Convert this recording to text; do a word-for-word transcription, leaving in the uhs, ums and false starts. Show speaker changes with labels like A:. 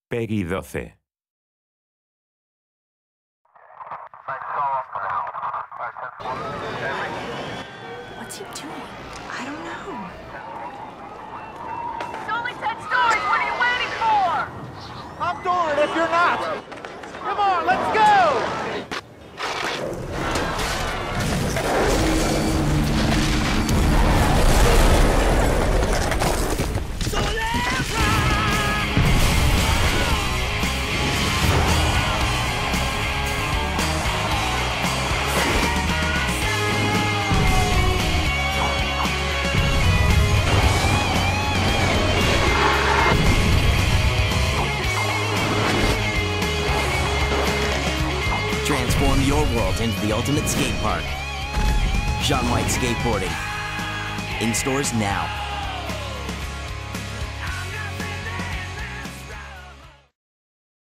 A: Peggy doce.
B: What's he doing? I don't know.
C: It's only ten stories! What are you waiting for?
D: I'm doing it if you're not! Come on, let's go!
E: Transform your world into the ultimate skate park. Shaun White Skateboarding. In stores now.